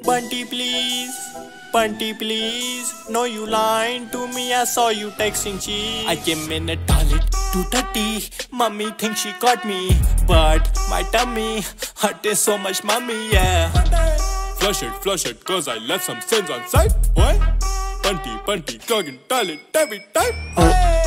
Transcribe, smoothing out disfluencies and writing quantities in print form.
Bunty please, no you lying to me, I saw you texting cheese. I came in a toilet, 2:30, mommy thinks she got me, but my tummy hurting so much, mommy, yeah. Flush it, cause I left some sins on sight, boy. Bunty, clogging toilet every time.